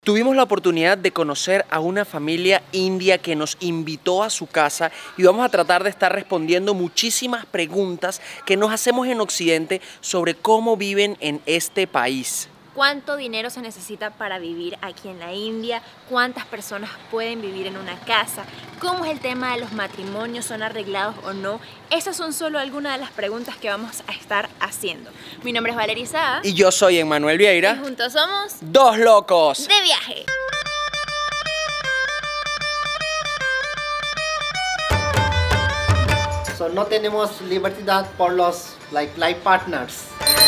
Tuvimos la oportunidad de conocer a una familia india que nos invitó a su casa y vamos a tratar de estar respondiendo muchísimas preguntas que nos hacemos en Occidente sobre cómo viven en este país. ¿Cuánto dinero se necesita para vivir aquí en la India? ¿Cuántas personas pueden vivir en una casa? ¿Cómo es el tema de los matrimonios? ¿Son arreglados o no? Esas son solo algunas de las preguntas que vamos a estar haciendo. Mi nombre es Valeria Isada. Y yo soy Emmanuel Vieira. Y juntos somos Dos locos de viaje. So, no tenemos libertad por los life partners.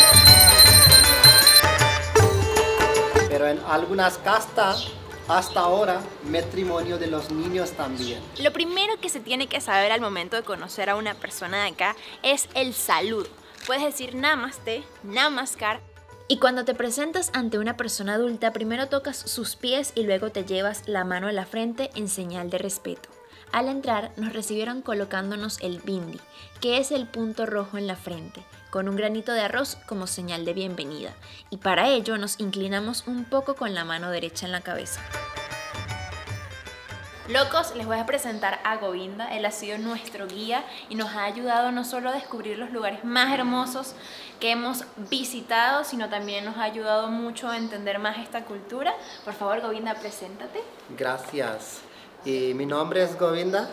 Pero en algunas castas, hasta ahora, matrimonio de los niños también. Lo primero que se tiene que saber al momento de conocer a una persona de acá es el saludo. Puedes decir namaste, namaskar. Y cuando te presentas ante una persona adulta, primero tocas sus pies y luego te llevas la mano a la frente en señal de respeto. Al entrar, nos recibieron colocándonos el bindi, que es el punto rojo en la frente, con un granito de arroz como señal de bienvenida, y para ello nos inclinamos un poco con la mano derecha en la cabeza. Locos, les voy a presentar a Govinda. Él ha sido nuestro guía y nos ha ayudado no solo a descubrir los lugares más hermosos que hemos visitado, sino también nos ha ayudado mucho a entender más esta cultura. Por favor, Govinda, preséntate. Gracias. Mi nombre es Govinda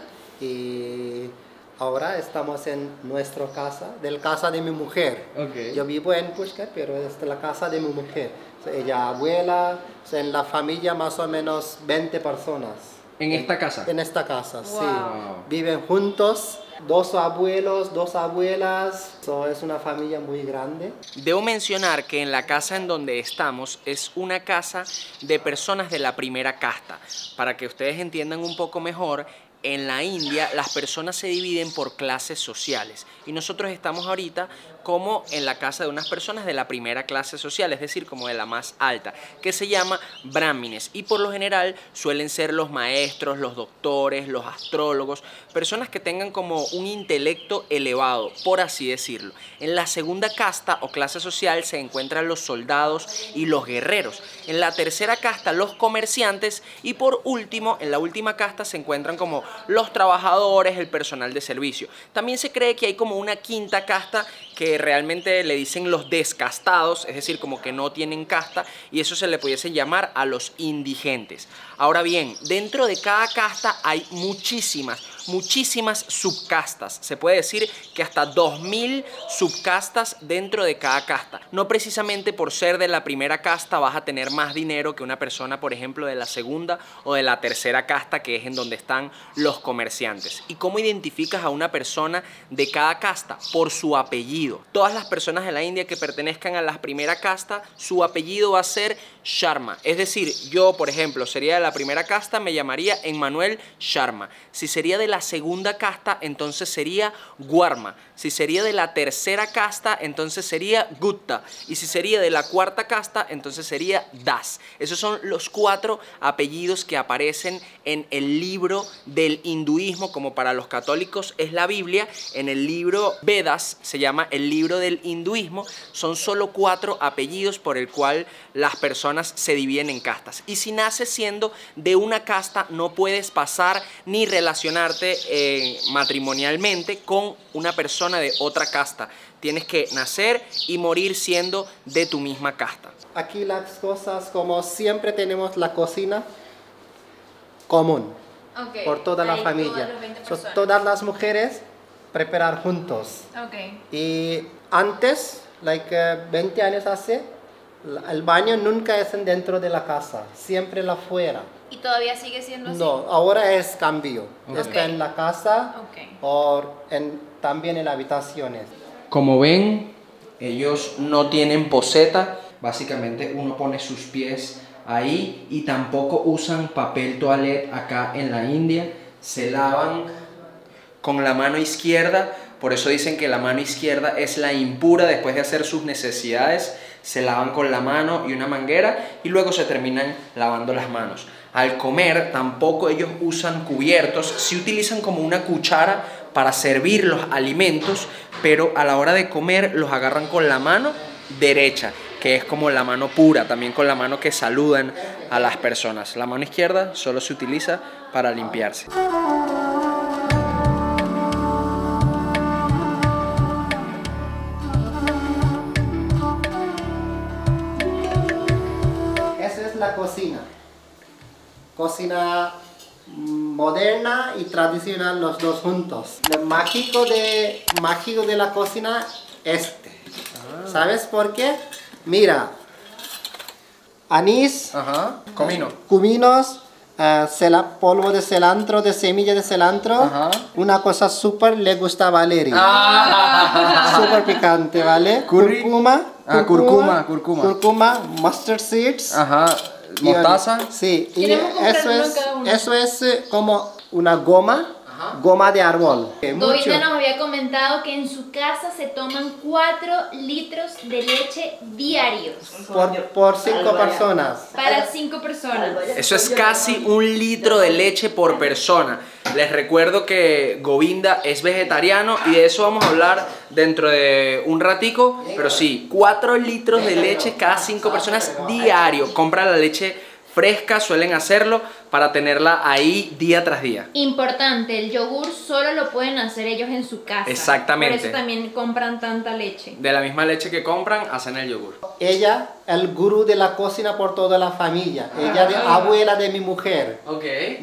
y ahora estamos en nuestra casa, casa de mi mujer. Okay. Yo vivo en Pushkar, pero es la casa de mi mujer. Ella abuela, en la familia más o menos 20 personas. ¿En esta casa? En esta casa, wow. Sí. Viven juntos, 2 abuelos, 2 abuelas. Es una familia muy grande. Debo mencionar que en la casa en donde estamos es una casa de personas de la primera casta. Para que ustedes entiendan un poco mejor, en la India las personas se dividen por clases sociales y nosotros estamos ahorita como en la casa de unas personas de la primera clase social, es decir, como de la más alta, que se llama brahmines, y por lo general suelen ser los maestros, los doctores, los astrólogos, personas que tengan como un intelecto elevado, por así decirlo. En la segunda casta o clase social se encuentran los soldados y los guerreros. En la tercera casta los comerciantes y por último, en la última casta se encuentran como los trabajadores, el personal de servicio. También se cree que hay como una quinta casta que realmente le dicen los descastados, es decir, como que no tienen casta, y eso se le pudiese llamar a los indigentes. Ahora bien, dentro de cada casta hay muchísimas subcastas. Se puede decir que hasta 2000 subcastas dentro de cada casta. No precisamente por ser de la primera casta vas a tener más dinero que una persona, por ejemplo, de la segunda o de la tercera casta, que es en donde están los comerciantes. ¿Y cómo identificas a una persona de cada casta? Por su apellido. Todas las personas de la India que pertenezcan a la primera casta, su apellido va a ser Sharma. Es decir, yo, por ejemplo, sería de la primera casta, me llamaría Emmanuel Sharma. Si sería de la segunda casta, entonces sería Guarma. Si sería de la tercera casta, entonces sería Gupta. Y si sería de la cuarta casta, entonces sería Das. Esos son los 4 apellidos que aparecen en el libro del hinduismo, como para los católicos es la Biblia. En el libro Vedas se llama el libro del hinduismo. Son solo 4 apellidos por el cual las personas se dividen en castas. Y si naces siendo de una casta, no puedes pasar ni relacionarte matrimonialmente con una persona de otra casta. Tienes que nacer y morir siendo de tu misma casta. Aquí las cosas, como siempre tenemos la cocina común, por toda la familia. Todas las mujeres preparar juntos. Y antes, 20 años hace, el baño nunca es dentro de la casa, siempre afuera. ¿Y todavía sigue siendo así? No, ahora es cambio. Está en la casa o también en las habitaciones. Como ven, ellos no tienen poseta. Básicamente uno pone sus pies ahí y tampoco usan papel toalette acá en la India. Se lavan con la mano izquierda. Por eso dicen que la mano izquierda es la impura. Después de hacer sus necesidades, se lavan con la mano y una manguera y luego se terminan lavando las manos. Al comer tampoco ellos usan cubiertos, sí utilizan como una cuchara para servir los alimentos, pero a la hora de comer los agarran con la mano derecha que es como la mano pura, también con la mano que saludan a las personas. La mano izquierda solo se utiliza para limpiarse. Esa es la cocina. Cocina moderna y tradicional, los dos juntos. Lo mágico de la cocina ¿Sabes por qué? Mira, anís, cuminos, polvo de cilantro, de semilla de cilantro. Una cosa súper le gusta a Valeria. Súper picante, ¿vale? Cúrcuma, mustard seeds. Mostaza. Sí, y eso es como una goma de árbol. Govindra nos había comentado que en su casa se toman 4 litros de leche diarios. Por 5 personas. Para 5 personas. Eso es casi 1 litro de leche por persona. Les recuerdo que Govindra es vegetariano y de eso vamos a hablar dentro de un ratico. Pero sí, 4 litros de leche cada 5 personas diario. Compra la leche fresca, suelen hacerlo para tenerla ahí día tras día. Importante, el yogur solo lo pueden hacer ellos en su casa. Exactamente. Por eso también compran tanta leche. De la misma leche que compran, hacen el yogur. Ella, el gurú de la cocina por toda la familia. Ella de abuela de mi mujer. Ok.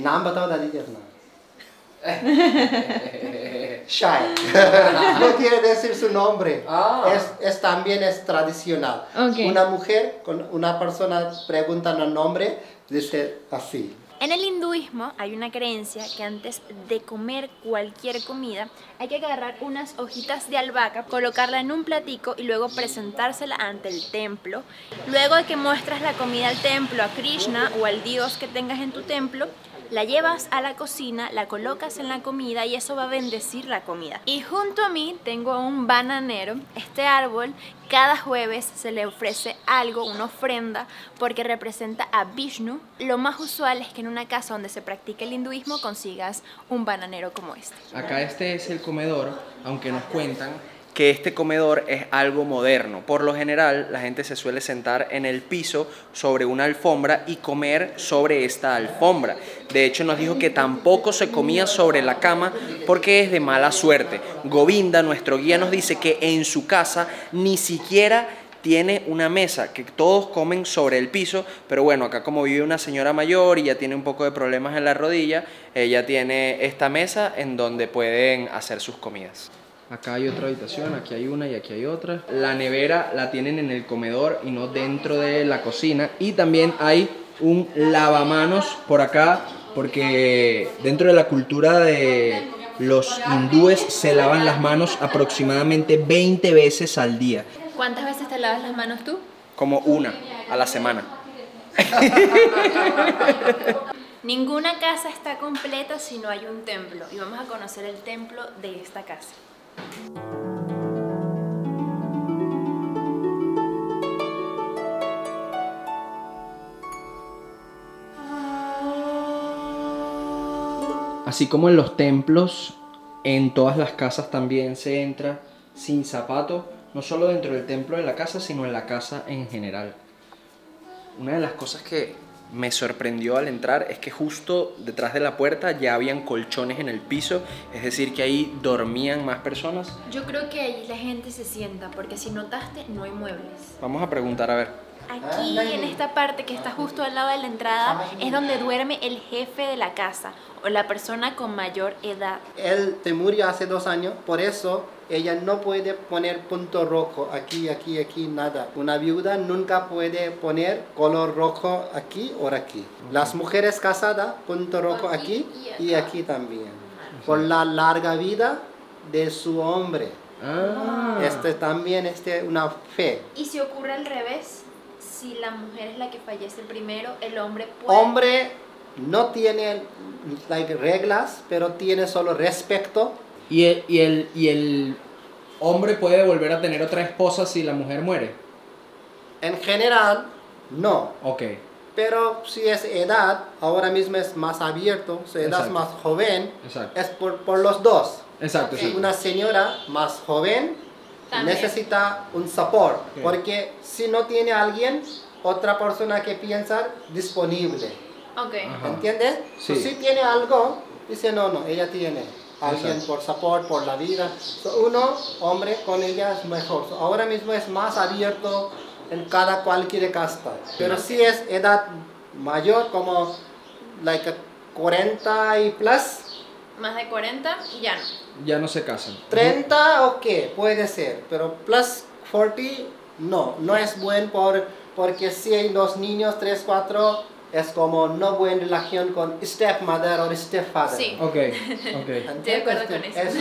Shai. No quiere decir su nombre. También es tradicional. Una mujer, con una persona pregunta el nombre, dice así. En el hinduismo hay una creencia que antes de comer cualquier comida hay que agarrar unas hojitas de albahaca, colocarla en un platico y luego presentársela ante el templo. Luego de que muestras la comida al templo, a Krishna o al dios que tengas en tu templo, la llevas a la cocina, la colocas en la comida y eso va a bendecir la comida. Y junto a mí tengo un bananero. Este árbol cada jueves se le ofrece algo, una ofrenda, porque representa a Vishnu. Lo más usual es que en una casa donde se practica el hinduismo consigas un bananero como este. Acá este es el comedor, aunque nos cuentan que este comedor es algo moderno. Por lo general, la gente se suele sentar en el piso sobre una alfombra y comer sobre esta alfombra. De hecho, nos dijo que tampoco se comía sobre la cama porque es de mala suerte. Govindra, nuestro guía, nos dice que en su casa ni siquiera tiene una mesa, que todos comen sobre el piso, pero bueno, acá como vive una señora mayor y ya tiene un poco de problemas en la rodilla, ella tiene esta mesa en donde pueden hacer sus comidas. Acá hay otra habitación, aquí hay una y aquí hay otra. La nevera la tienen en el comedor y no dentro de la cocina. Y también hay un lavamanos por acá, porque dentro de la cultura de los hindúes se lavan las manos aproximadamente 20 veces al día. ¿Cuántas veces te lavas las manos tú? Como 1 a la semana. Ninguna casa está completa si no hay un templo. Y vamos a conocer el templo de esta casa. Así como en los templos, en todas las casas también se entra sin zapato, no solo dentro del templo de la casa, sino en la casa en general. Una de las cosas que me sorprendió al entrar es que justo detrás de la puerta ya habían colchones en el piso, es decir que ahí dormían más personas. Yo creo que ahí la gente se sienta, porque si notaste no hay muebles. Vamos a preguntar a ver. Aquí en esta parte que está justo al lado de la entrada es donde duerme el jefe de la casa o la persona con mayor edad. Él te murió hace 2 años, por eso ella no puede poner punto rojo aquí, nada. Una viuda nunca puede poner color rojo aquí o aquí. Las mujeres casadas, punto rojo aquí y aquí también. Por la larga vida de su hombre. También una fe. ¿Y si ocurre al revés? Si la mujer es la que fallece primero, el hombre puede... Hombre no tiene reglas, pero tiene solo respeto. ¿Y el hombre puede volver a tener otra esposa si la mujer muere? En general, no. Ok. Pero si es edad, ahora mismo es más abierto, si edad es más joven, es por los dos. Exacto. Una señora más joven necesita un support, porque si no tiene alguien, otra persona que piensa disponible. ¿Entiendes? Sí. Si tiene algo, dice no, ella tiene alguien por support, por la vida. Uno, hombre, con ella es mejor. Ahora mismo es más abierto en cualquier casta. Pero si es edad mayor, como 40 y plus. Más de 40 y ya no. Ya no se casan. 30, ok, puede ser, pero plus 40, no es buen porque si los niños 3, 4 es como no buena relación con stepmother o stepfather. Sí. Ok. Estoy de acuerdo con eso.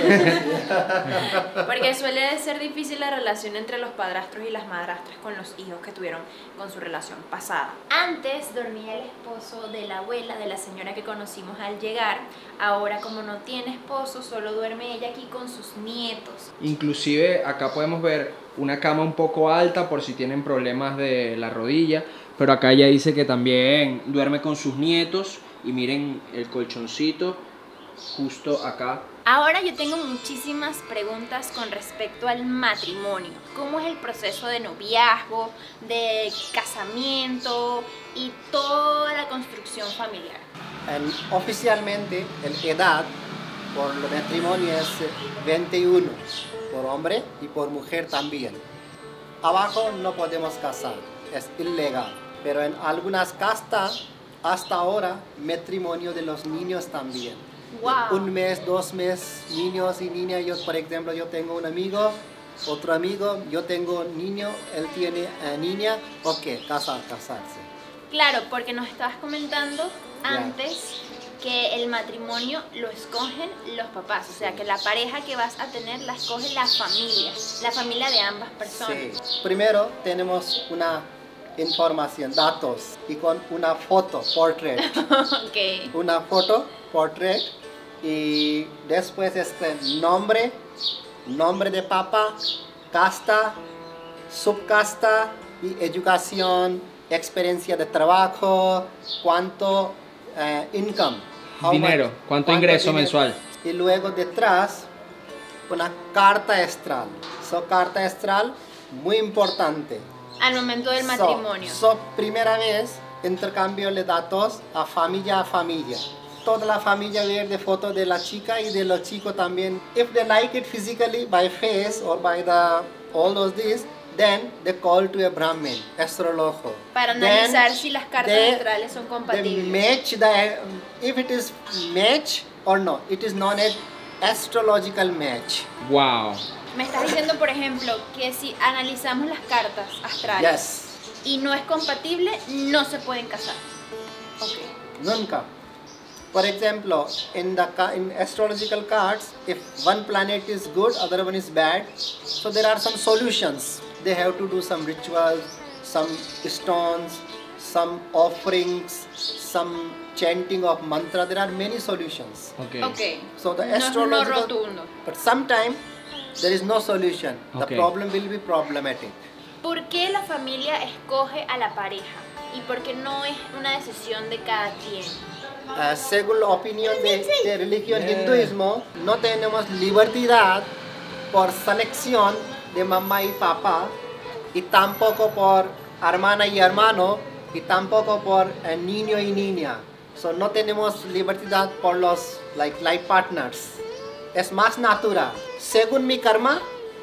Porque suele ser difícil la relación entre los padrastros y las madrastras con los hijos que tuvieron con su relación pasada. Antes dormía el esposo de la abuela, de la señora que conocimos al llegar. Ahora, como no tiene esposo, solo duerme ella aquí con sus nietos. Inclusive acá podemos ver una cama un poco alta por si tienen problemas de la rodilla. Pero acá ella dice que también duerme con sus nietos. Y miren el colchoncito justo acá. Ahora yo tengo muchísimas preguntas con respecto al matrimonio. ¿Cómo es el proceso de noviazgo, de casamiento y toda la construcción familiar? Oficialmente, la edad por el matrimonio es 21, por hombre y por mujer también. Abajo no podemos casar, es ilegal. Pero en algunas castas, hasta ahora, matrimonio de los niños también. Wow. 1 mes, 2 meses, niños y niñas. Yo, por ejemplo, yo tengo un amigo, otro amigo, yo tengo niño, él tiene niña, ok, casarse. Claro, porque nos estabas comentando antes que el matrimonio lo escogen los papás, o sea que la pareja que vas a tener la escoge la familia de ambas personas. Sí. Primero tenemos una información, datos, y con una foto, portrait. Okay. Una foto, portrait, y después nombre de papá, casta, subcasta y educación, experiencia de trabajo, cuánto income. Dinero, ¿cuánto ingreso dinero? mensual? Y luego detrás una carta astral. Carta astral muy importante. Al momento del matrimonio. Primera vez intercambio de datos a familia. Toda la familia ve de fotos de la chica y de los chicos también. If they like it physically by face or by all those these, then they call to a Brahmin, astrologo. Para analizar si las cartas astrales son compatibles. If it is match or no, it is known as astrological match. Wow. Me estás diciendo, por ejemplo, que si analizamos las cartas astrales y no es compatible, no se pueden casar. Okay. Nunca. For example, in astrological cards, if one planet is good, other one is bad, so there are some solutions. They have to do some rituals, some stones, some offerings, some chanting of mantra. There are many solutions. Okay. So the astrological, no rotundo. But sometimes there is no solution. The problem will be problematic. ¿Por qué la familia escoge a la pareja? ¿Y por qué no es una decisión de cada quien? Según la opinión de religión hinduismo, no tenemos libertad por selección de mamá y papá, y tampoco por hermana y hermano, y tampoco por niño y niña. So no tenemos libertad por los life partners. Es más natural. Según mi karma,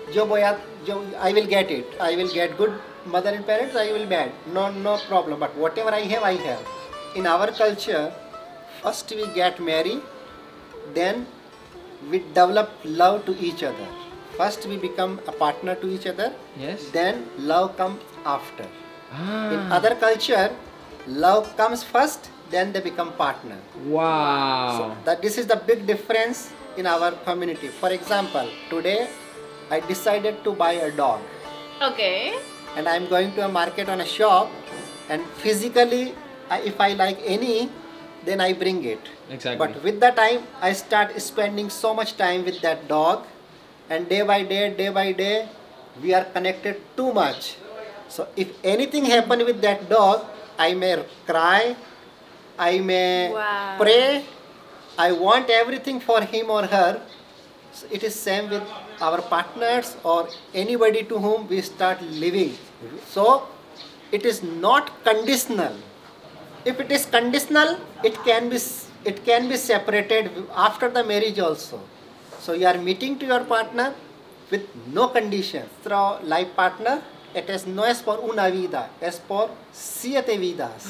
I will get it. I will get good mother and parents, I will bad. No problem. But whatever I have, I have. In our culture, first we get married, then we develop love to each other. First we become a partner to each other, then love comes after. In other culture, love comes first, then they become partner. Wow. So this is the big difference in our community. For example, today I decided to buy a dog. Okay. And I'm going to a market on a shop, and physically, if I like any, then I bring it. Exactly. But with the time, I start spending so much time with that dog, and day by day, we are connected too much. So if anything happen with that dog, I may cry, I may pray, I want everything for him or her, So it is same with our partners or anybody to whom we start living. So it is not conditional. If it is conditional, it can be separated after the marriage also. So you are meeting to your partner with no conditions. Through life partner, no es por una vida, es por 7 vidas.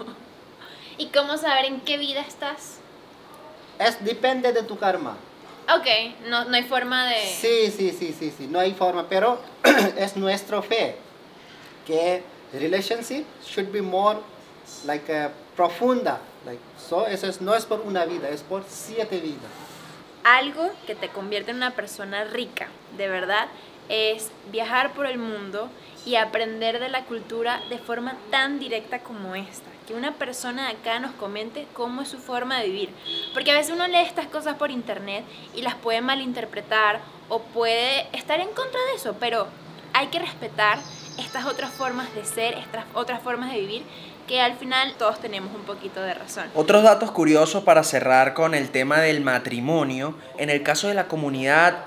¿Y cómo saber en qué vida estás? Depende de tu karma. Ok, no hay forma de... Sí, no hay forma, pero es nuestra fe que relationship should be more like profunda. So no es por una vida, es por 7 vidas. Algo que te convierte en una persona rica, de verdad, es viajar por el mundo y aprender de la cultura de forma tan directa como esta. Que una persona de acá nos comente cómo es su forma de vivir. Porque a veces uno lee estas cosas por internet y las puede malinterpretar o puede estar en contra de eso, pero hay que respetar estas otras formas de ser, estas otras formas de vivir, que al final todos tenemos un poquito de razón. Otros datos curiosos para cerrar con el tema del matrimonio. En el caso de la comunidad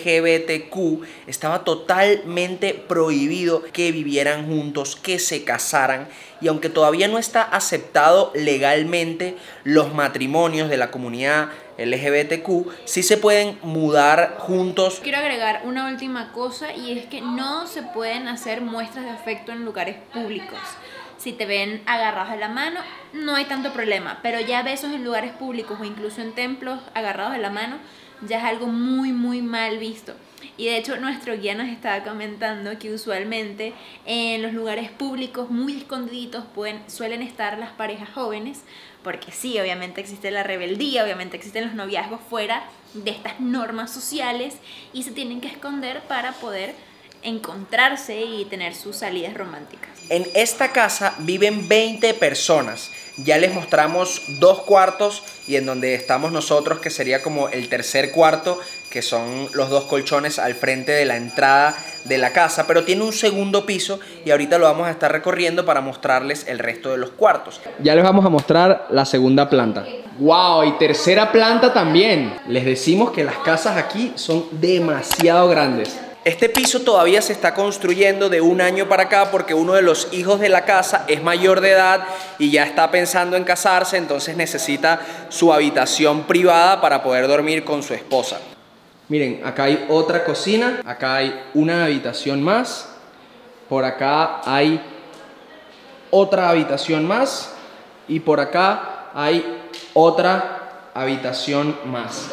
LGBTQ estaba totalmente prohibido que vivieran juntos, que se casaran, y aunque todavía no está aceptado legalmente, los matrimonios de la comunidad LGBTQ sí se pueden mudar juntos. Quiero agregar una última cosa, y es que no se pueden hacer muestras de afecto en lugares públicos. Si te ven agarrados de la mano, no hay tanto problema, pero ya besos en lugares públicos o incluso en templos agarrados de la mano ya es algo muy mal visto. Y de hecho nuestro guía nos estaba comentando que usualmente en los lugares públicos muy escondiditos suelen estar las parejas jóvenes, porque sí, obviamente existe la rebeldía, obviamente existen los noviazgos fuera de estas normas sociales y se tienen que esconder para poder encontrarse y tener sus salidas románticas. En esta casa viven 20 personas. Ya les mostramos 2 cuartos y en donde estamos nosotros, que sería como el tercer cuarto, que son los 2 colchones al frente de la entrada de la casa, pero tiene un segundo piso y ahorita lo vamos a estar recorriendo para mostrarles el resto de los cuartos. Ya les vamos a mostrar la segunda planta. ¡Wow! Y tercera planta también. Les decimos que las casas aquí son demasiado grandes. Este piso todavía se está construyendo de un año para acá porque uno de los hijos de la casa es mayor de edad y ya está pensando en casarse, entonces necesita su habitación privada para poder dormir con su esposa. Miren, acá hay otra cocina, acá hay una habitación más, por acá hay otra habitación más y por acá hay otra habitación más.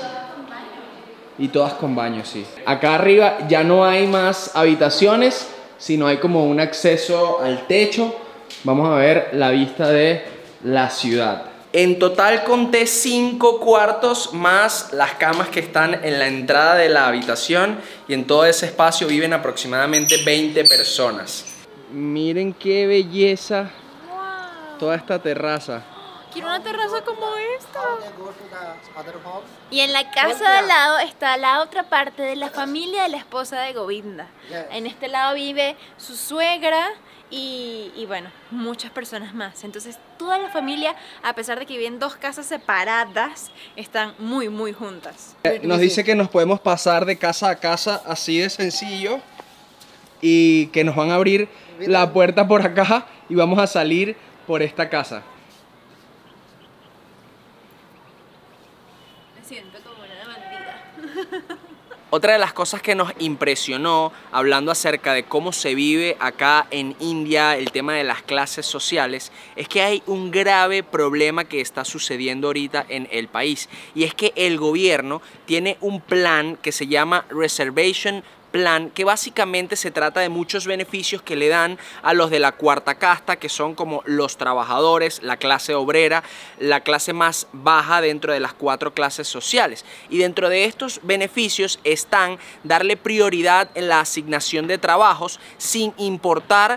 Y todas con baño, sí. Acá arriba ya no hay más habitaciones, sino hay como un acceso al techo. Vamos a ver la vista de la ciudad. En total conté 5 cuartos más las camas que están en la entrada de la habitación. Y en todo ese espacio viven aproximadamente 20 personas. Miren qué belleza. Wow. Toda esta terraza. Quiero una terraza como esta. Y en la casa de al lado está la otra parte de la familia de la esposa de Govinda. En este lado vive su suegra y bueno, muchas personas más. Entonces toda la familia, a pesar de que viven 2 casas separadas, están muy juntas. Nos dice que nos podemos pasar de casa a casa así de sencillo y que nos van a abrir la puerta por acá y vamos a salir por esta casa. Siento como una bandida. Otra de las cosas que nos impresionó hablando acerca de cómo se vive acá en India, el tema de las clases sociales, es que hay un grave problema que está sucediendo ahorita en el país. Y es que el gobierno tiene un plan que se llama Reservation Plan, que básicamente se trata de muchos beneficios que le dan a los de la cuarta casta, que son como los trabajadores, la clase obrera, la clase más baja dentro de las 4 clases sociales. Y dentro de estos beneficios están darle prioridad en la asignación de trabajos sin importar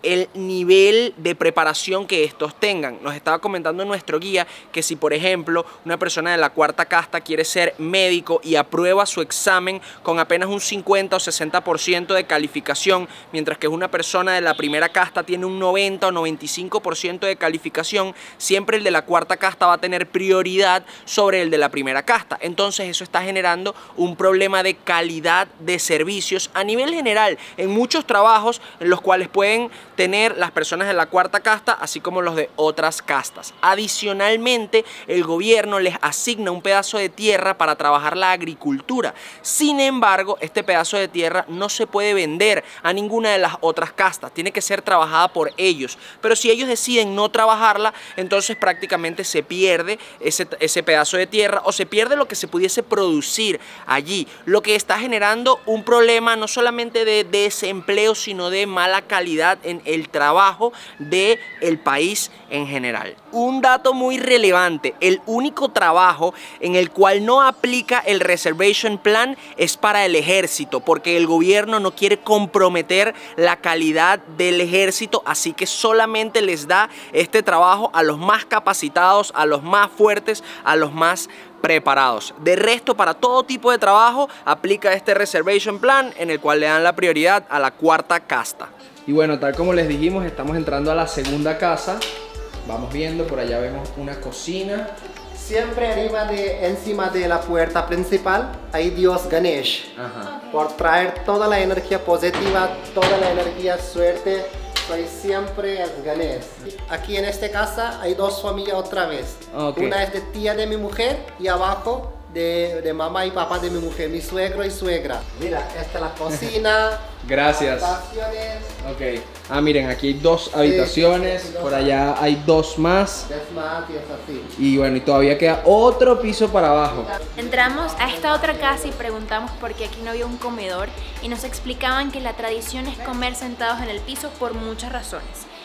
el nivel de preparación que estos tengan. Nos estaba comentando nuestro guía que si por ejemplo una persona de la cuarta casta quiere ser médico y aprueba su examen con apenas un 50 o 60% de calificación, mientras que una persona de la primera casta tiene un 90 o 95% de calificación, siempre el de la cuarta casta va a tener prioridad sobre el de la primera casta. Entonces eso está generando un problema de calidad de servicios a nivel general en muchos trabajos en los cuales pueden tener las personas de la cuarta casta así como los de otras castas. Adicionalmente, el gobierno les asigna un pedazo de tierra para trabajar la agricultura. Sin embargo, este pedazo de tierra no se puede vender a ninguna de las otras castas, tiene que ser trabajada por ellos. Pero si ellos deciden no trabajarla, entonces prácticamente se pierde ese pedazo de tierra o se pierde lo que se pudiese producir allí, lo que está generando un problema no solamente de desempleo, sino de mala calidad en el trabajo del país en general. Un dato muy relevante: el único trabajo en el cual no aplica el Reservation Plan es para el ejército, porque el gobierno no quiere comprometer la calidad del ejército, así que solamente les da este trabajo a los más capacitados, a los más fuertes, a los más preparados. De resto, para todo tipo de trabajo aplica este Reservation Plan, en el cual le dan la prioridad a la cuarta casta. Y bueno, tal como les dijimos, estamos entrando a la segunda casa. Vamos viendo, por allá vemos una cocina. Siempre encima de la puerta principal hay Dios Ganesh. Ajá. Por traer toda la energía positiva, toda la energía suerte. Soy siempre el Ganesh. Aquí en esta casa hay dos familias otra vez. Okay. Una es de tía de mi mujer y abajo de mamá y papá de mi mujer, mi suegro y suegra. Mira, esta es la cocina. Gracias. Habitaciones. Ok. Ah, miren, aquí hay dos habitaciones, sí, por allá hay dos más. Es más y es así. Y bueno, y todavía queda otro piso para abajo. Entramos a esta otra casa y preguntamos por qué aquí no había un comedor y nos explicaban que la tradición es comer sentados en el piso por muchas razones.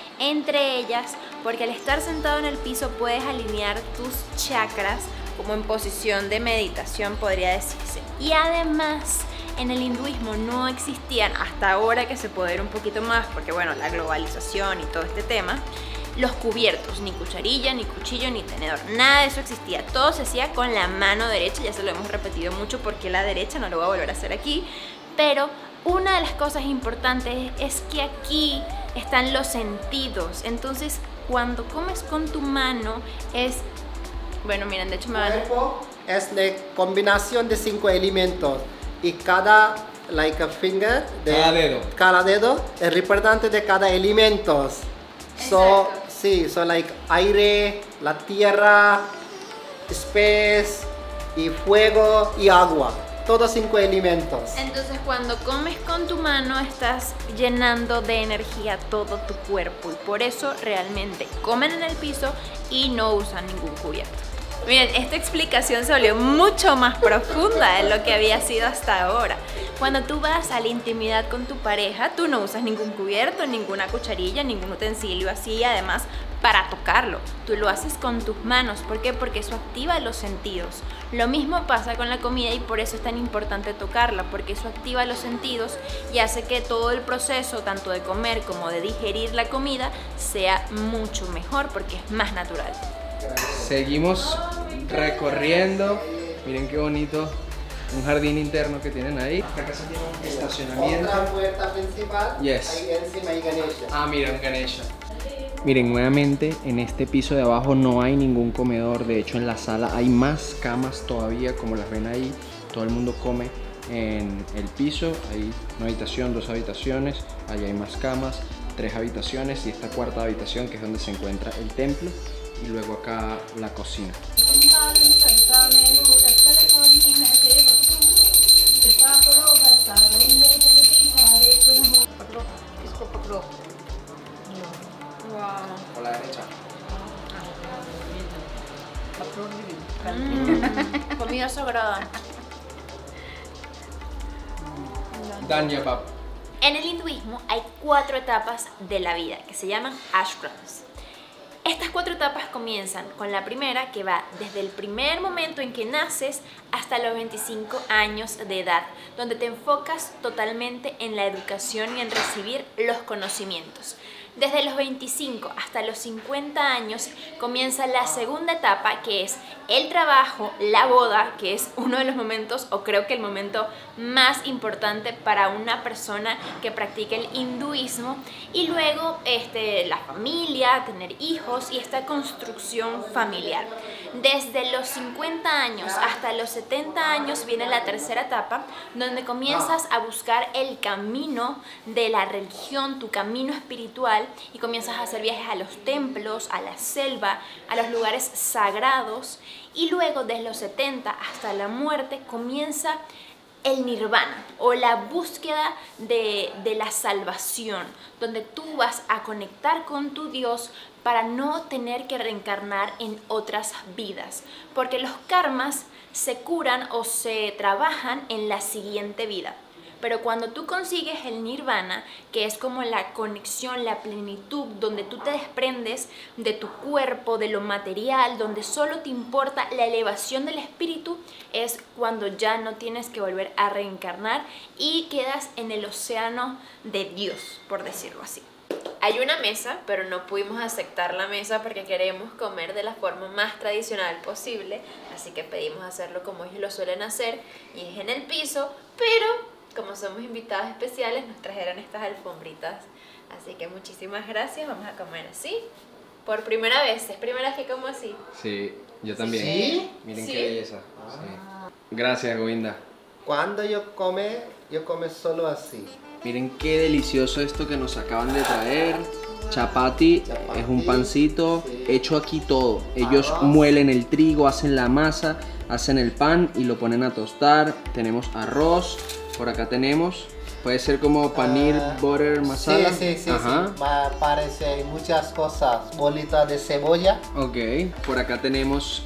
Entre ellas, porque al estar sentado en el piso puedes alinear tus chakras como en posición de meditación, podría decirse. Y además, en el hinduismo no existían, hasta ahora que se puede ver un poquito más, porque bueno, la globalización y todo este tema, los cubiertos, ni cucharilla, ni cuchillo, ni tenedor, nada de eso existía. Todo se hacía con la mano derecha, ya se lo hemos repetido mucho porque la derecha no lo voy a volver a hacer aquí, pero una de las cosas importantes es que aquí están los sentidos. Entonces, cuando comes con tu mano es... Bueno, miren, de hecho me van a... Es la combinación de 5 elementos y cada like a finger cada dedo es representante de cada elemento. So like aire, la tierra, space y fuego y agua. Todos 5 elementos. Entonces cuando comes con tu mano estás llenando de energía todo tu cuerpo y por eso realmente comen en el piso y no usan ningún cubierto. Miren, esta explicación se volvió mucho más profunda de lo que había sido hasta ahora. Cuando tú vas a la intimidad con tu pareja, tú no usas ningún cubierto, ninguna cucharilla, ningún utensilio así, además, para tocarlo. Tú lo haces con tus manos. ¿Por qué? Porque eso activa los sentidos. Lo mismo pasa con la comida y por eso es tan importante tocarla, porque eso activa los sentidos y hace que todo el proceso, tanto de comer como de digerir la comida, sea mucho mejor porque es más natural. Seguimos recorriendo. Miren qué bonito, un jardín interno que tienen ahí. Esta casa tiene un estacionamiento. Otra puerta principal. Yes. Ahí encima hay Ganesha. Ah, miren, Ganesha. Miren, nuevamente en este piso de abajo no hay ningún comedor. De hecho, en la sala hay más camas todavía, como las ven ahí. Todo el mundo come en el piso. Hay una habitación, 2 habitaciones. Ahí hay más camas, 3 habitaciones y esta cuarta habitación que es donde se encuentra el templo. Y luego acá la cocina. Por la derecha. Comida sagrada. Danyapap. En el hinduismo hay 4 etapas de la vida que se llaman ashrams. Estas 4 etapas comienzan con la primera, que va desde el primer momento en que naces hasta los 25 años de edad, donde te enfocas totalmente en la educación y en recibir los conocimientos. Desde los 25 hasta los 50 años comienza la segunda etapa, que es el trabajo, la boda, que es uno de los momentos, o creo que el momento más importante para una persona que practica el hinduismo, y luego la familia, tener hijos y esta construcción familiar. Desde los 50 años hasta los 70 años viene la tercera etapa, donde comienzas a buscar el camino de la religión, tu camino espiritual, y comienzas a hacer viajes a los templos, a la selva, a los lugares sagrados, y luego desde los 70 hasta la muerte comienza el nirvana, o la búsqueda de la salvación, donde tú vas a conectar con tu Dios para no tener que reencarnar en otras vidas, porque los karmas se curan o se trabajan en la siguiente vida. Pero cuando tú consigues el nirvana, que es como la conexión, la plenitud, donde tú te desprendes de tu cuerpo, de lo material, donde solo te importa la elevación del espíritu, es cuando ya no tienes que volver a reencarnar y quedas en el océano de Dios, por decirlo así. Hay una mesa, pero no pudimos aceptar la mesa porque queremos comer de la forma más tradicional posible, así que pedimos hacerlo como ellos lo suelen hacer, y es en el piso, pero como somos invitados especiales nos trajeron estas alfombritas, así que muchísimas gracias. Vamos a comer así por primera vez. ¿Es primera vez que como así? Sí, yo también. ¿Sí? Miren ¿Sí? qué belleza. Sí. Gracias, Govinda. Cuando yo come solo así. Miren qué delicioso esto que nos acaban de traer. Chapati es un pancito hecho aquí todo. Ellos muelen el trigo, hacen la masa, hacen el pan y lo ponen a tostar. Tenemos arroz. Por acá tenemos, puede ser como panir, butter, masala. Sí. Parece muchas cosas. Bolitas de cebolla. Ok, por acá tenemos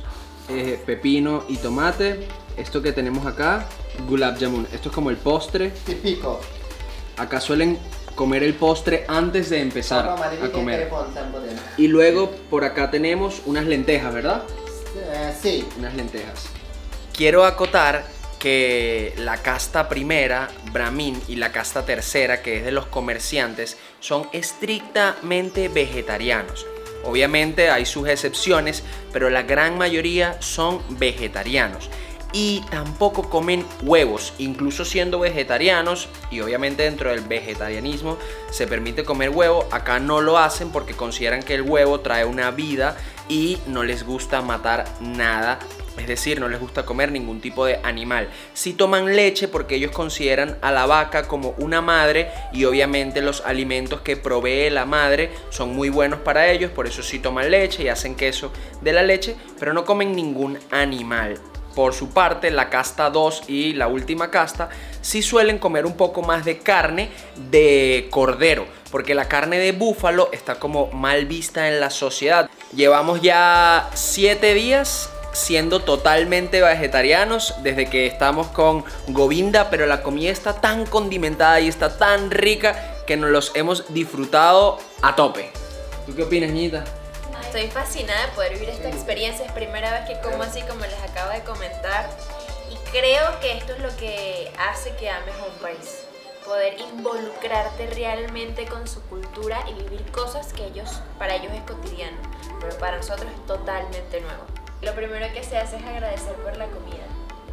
pepino y tomate. Esto que tenemos acá, gulab jamun. Esto es como el postre. Típico. Acá suelen comer el postre antes de empezar a comer. Y luego por acá tenemos unas lentejas, ¿verdad? Sí. Unas lentejas. Quiero acotar que la casta primera, Brahmin, y la casta tercera, que es de los comerciantes, son estrictamente vegetarianos. Obviamente hay sus excepciones, pero la gran mayoría son vegetarianos. Y tampoco comen huevos, incluso siendo vegetarianos, y obviamente dentro del vegetarianismo se permite comer huevo. Acá no lo hacen porque consideran que el huevo trae una vida y no les gusta matar nada. Es decir, no les gusta comer ningún tipo de animal. Sí toman leche porque ellos consideran a la vaca como una madre, y obviamente los alimentos que provee la madre son muy buenos para ellos, por eso sí toman leche y hacen queso de la leche, pero no comen ningún animal. Por su parte, la casta 2 y la última casta sí suelen comer un poco más de carne de cordero, porque la carne de búfalo está como mal vista en la sociedad. Llevamos ya 7 días siendo totalmente vegetarianos desde que estamos con Govinda, pero la comida está tan condimentada y está tan rica que nos los hemos disfrutado a tope. ¿Tú qué opinas, niñita? Estoy fascinada de poder vivir esta experiencia. Es primera vez que como así, como les acabo de comentar, y creo que esto es lo que hace que ames a un país. Poder involucrarte realmente con su cultura y vivir cosas que para ellos es cotidiano, pero para nosotros es totalmente nuevo. Lo primero que se hace es agradecer por la comida.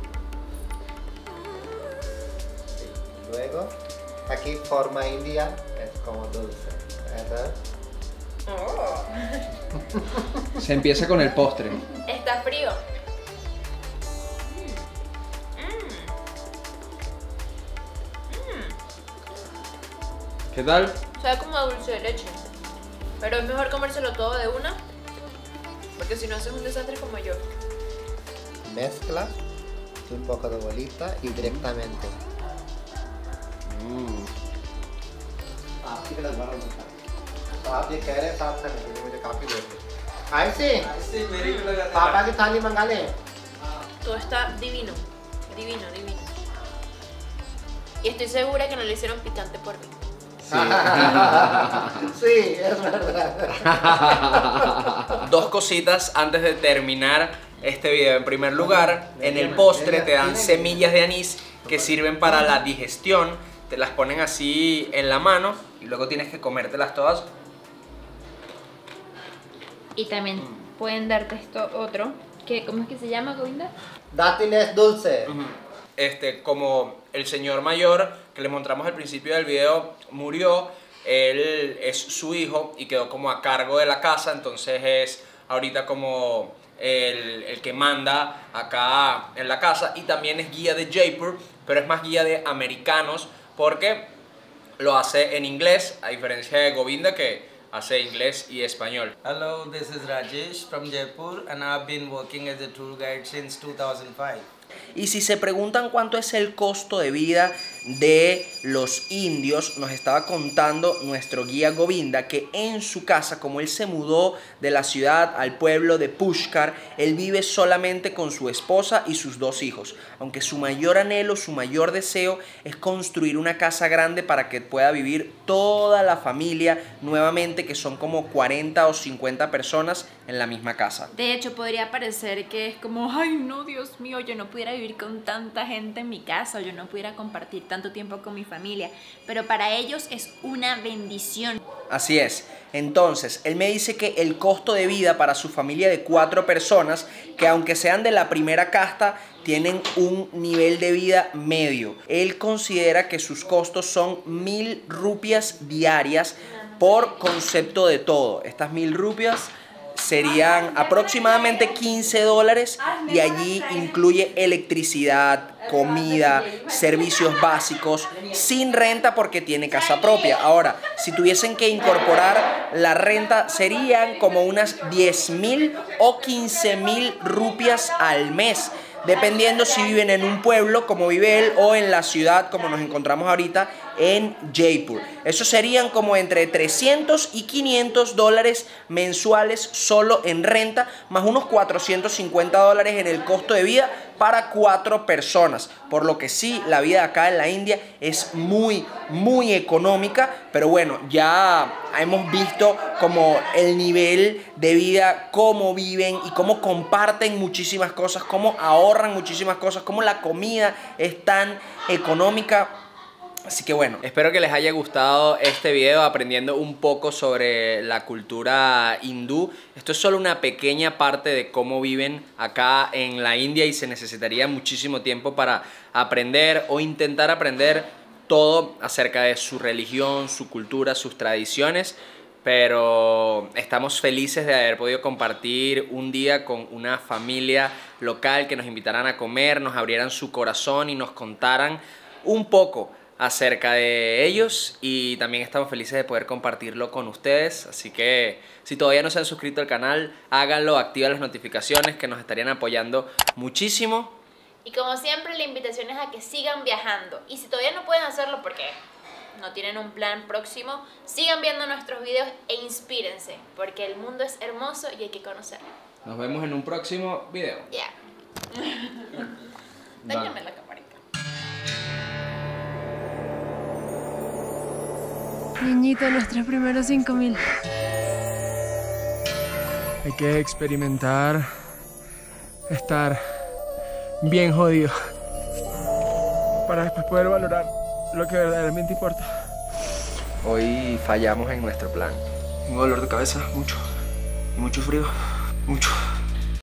Luego, aquí forma india es como dulce, ¿verdad? Oh. Se empieza con el postre. Está frío. ¿Qué tal? Sabe como a dulce de leche, pero es mejor comérselo todo de una, porque si no haces un desastre como yo. Mezcla un poco de bolita y directamente. आप ये कह रहे हैं साथ में मुझे काफी देर ऐसे मेरी भी लगा पापा की थाली मंगा ले. Todo está divino, divino, divino. Y estoy segura que no le hicieron picante por mí. Sí, es verdad. Dos cositas antes de terminar este video. En primer lugar, en el postre te dan semillas de anís que sirven para la digestión. Te las ponen así en la mano y luego tienes que comértelas todas Y también pueden darte esto otro, que ¿cómo es que se llama, Govinda? Dátiles dulces. Como el señor mayor que les mostramos al principio del video murió, él es su hijo y quedó como a cargo de la casa, entonces es ahorita como el que manda acá en la casa, y también es guía de Jaipur, pero es más guía de americanos porque lo hace en inglés, a diferencia de Govinda que hace inglés y español. Hello, this is Rajesh from Jaipur and I've been working as a tour guide since 2005. Y si se preguntan cuánto es el costo de vida de los indios, nos estaba contando nuestro guía Govinda que en su casa, como él se mudó de la ciudad al pueblo de Pushkar, él vive solamente con su esposa y sus 2 hijos, aunque su mayor anhelo, su mayor deseo es construir una casa grande para que pueda vivir toda la familia nuevamente, que son como 40 o 50 personas en la misma casa. De hecho, podría parecer que es como, ay no, Dios mío, yo no pudiera vivir con tanta gente en mi casa, o yo no pudiera compartir tanto tiempo con mi familia, pero para ellos es una bendición. Así es. Entonces, él me dice que el costo de vida para su familia de 4 personas, que aunque sean de la primera casta, tienen un nivel de vida medio. Él considera que sus costos son 1000 rupias diarias por concepto de todo. Estas 1000 rupias serían aproximadamente $15 y allí incluye electricidad, comida, servicios básicos, sin renta porque tiene casa propia. Ahora, si tuviesen que incorporar la renta, serían como unas 10.000 o 15.000 rupias al mes, dependiendo si viven en un pueblo como vive él o en la ciudad como nos encontramos ahorita en Jaipur. Eso serían como entre 300 y 500 dólares mensuales solo en renta, más unos 450 dólares en el costo de vida para 4 personas. Por lo que sí, la vida acá en la India es muy económica, pero bueno, ya hemos visto como el nivel de vida, cómo viven y cómo comparten muchísimas cosas, cómo ahorran muchísimas cosas, cómo la comida es tan económica. Así que bueno, espero que les haya gustado este video aprendiendo un poco sobre la cultura hindú. Esto es solo una pequeña parte de cómo viven acá en la India y se necesitaría muchísimo tiempo para aprender o intentar aprender todo acerca de su religión, su cultura, sus tradiciones. Pero estamos felices de haber podido compartir un día con una familia local que nos invitaran a comer, nos abrieran su corazón y nos contaran un poco acerca de ellos, y también estamos felices de poder compartirlo con ustedes. Así que si todavía no se han suscrito al canal, háganlo, activen las notificaciones que nos estarían apoyando muchísimo. Y como siempre, la invitación es a que sigan viajando, y si todavía no pueden hacerlo porque no tienen un plan próximo, sigan viendo nuestros videos e inspírense, porque el mundo es hermoso y hay que conocerlo. Nos vemos en un próximo video. Ya. Dáñame la camarita. Niñito, nuestros primeros 5000. Hay que experimentar estar bien jodido para después poder valorar lo que verdaderamente importa. Hoy fallamos en nuestro plan. Tengo dolor de cabeza, mucho frío, mucho.